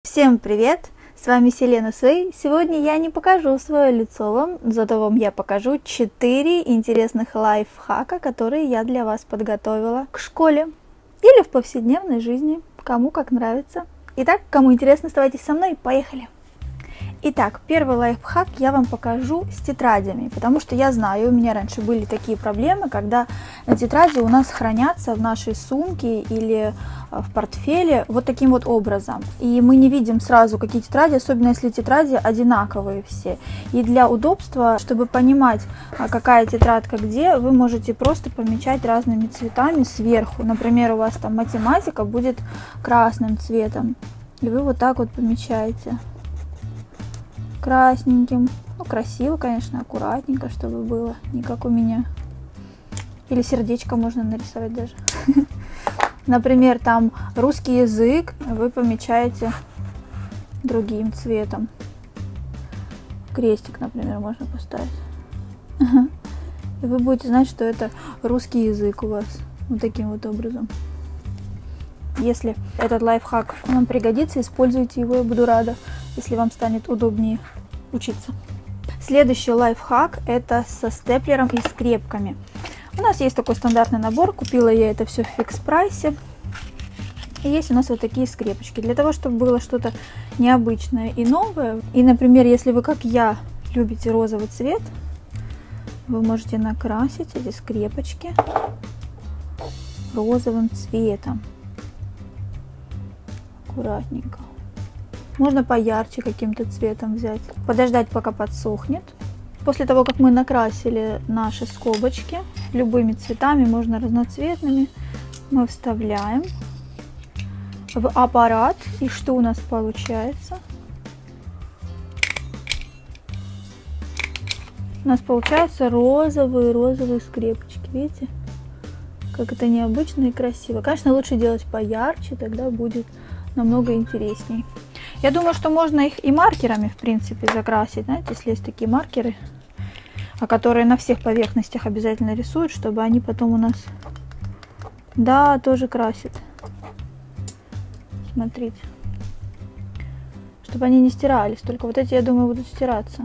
Всем привет! С вами Селена Свей. Сегодня я не покажу свое лицо вам, зато вам я покажу 4 интересных лайфхака, которые я для вас подготовила к школе или в повседневной жизни, кому как нравится. Итак, кому интересно, оставайтесь со мной, поехали! Итак, первый лайфхак я вам покажу с тетрадями, потому что я знаю, у меня раньше были такие проблемы, когда тетради у нас хранятся в нашей сумке или в портфеле вот таким вот образом. И мы не видим сразу, какие тетради, особенно если тетради одинаковые все. И для удобства, чтобы понимать, какая тетрадка где, вы можете просто помечать разными цветами сверху. Например, у вас там математика будет красным цветом, и вы вот так вот помечаете. Красненьким. Ну, красиво, конечно, аккуратненько, чтобы было, не как у меня. Или сердечко можно нарисовать даже. Например, там русский язык вы помечаете другим цветом. Крестик, например, можно поставить. И вы будете знать, что это русский язык у вас. Вот таким вот образом. Если этот лайфхак вам пригодится, используйте его, я буду рада, если вам станет удобнее учиться. Следующий лайфхак — это со степлером и скрепками. У нас есть такой стандартный набор, купила я это все в фикс-прайсе. И есть у нас вот такие скрепочки. Для того, чтобы было что-то необычное и новое. И, например, если вы, как я, любите розовый цвет, вы можете накрасить эти скрепочки розовым цветом. Аккуратненько. Можно поярче каким-то цветом взять. Подождать, пока подсохнет. После того, как мы накрасили наши скобочки любыми цветами, можно разноцветными, мы вставляем в аппарат. И что у нас получается? У нас получаются розовые скрепочки. Видите? Как это необычно и красиво. Конечно, лучше делать поярче, тогда будет намного интересней. Я думаю, что можно их и маркерами, в принципе, закрасить. Знаете, если есть такие маркеры, которые на всех поверхностях обязательно рисуют, чтобы они потом у нас, да, тоже красят. Смотрите. Чтобы они не стирались. Только вот эти, я думаю, будут стираться.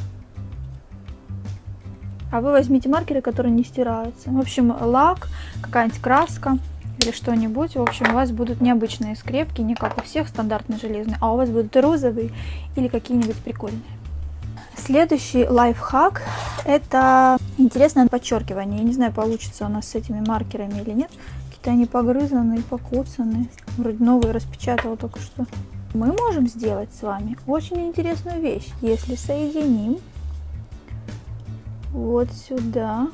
А вы возьмите маркеры, которые не стираются. В общем, лак, какая-нибудь краска или что-нибудь. В общем, у вас будут необычные скрепки, не как у всех стандартные железные, а у вас будут розовые или какие-нибудь прикольные. Следующий лайфхак — это интересное подчеркивание. Я не знаю, получится у нас с этими маркерами или нет. Какие-то они погрызанные, покоцанные. Вроде новые распечатала только что. Мы можем сделать с вами очень интересную вещь, если соединим вот сюда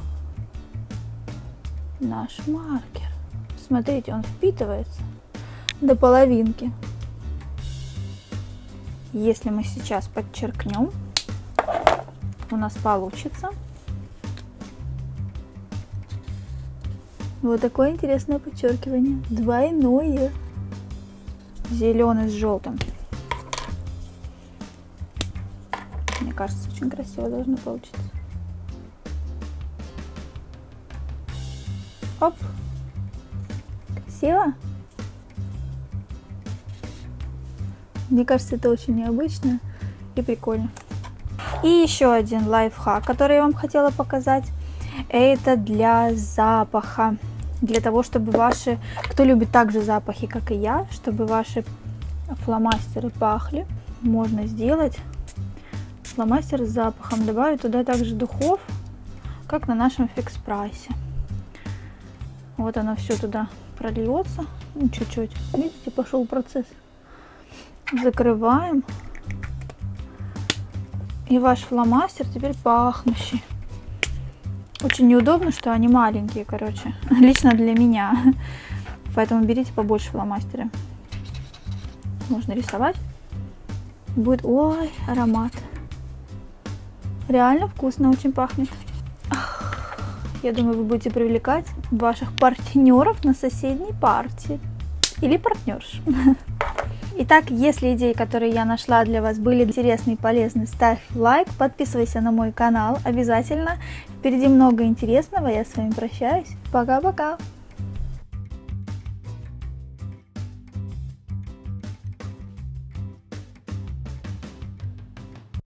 наш маркер. Смотрите, он впитывается до половинки. Если мы сейчас подчеркнем, у нас получится вот такое интересное подчеркивание. Двойное. Зеленый с желтым. Мне кажется, очень красиво должно получиться. Оп! Красиво? Мне кажется, это очень необычно и прикольно. И еще один лайфхак, который я вам хотела показать, это для запаха. Для того, чтобы ваши, кто любит также запахи, как и я, чтобы ваши фломастеры пахли, можно сделать фломастер с запахом. Добавить туда также духов, как на нашем фикс-прайсе. Вот оно все туда прольется. Ну, чуть-чуть. Видите, пошел процесс. Закрываем. И ваш фломастер теперь пахнущий. Очень неудобно, что они маленькие, короче. Лично для меня. Поэтому берите побольше фломастера. Можно рисовать. Будет, ой, аромат. Реально вкусно, очень пахнет. Я думаю, вы будете привлекать ваших партнеров на соседней партии. Или партнерш. Итак, если идеи, которые я нашла для вас, были интересны и полезны, ставь лайк, подписывайся на мой канал обязательно. Впереди много интересного, я с вами прощаюсь. Пока-пока!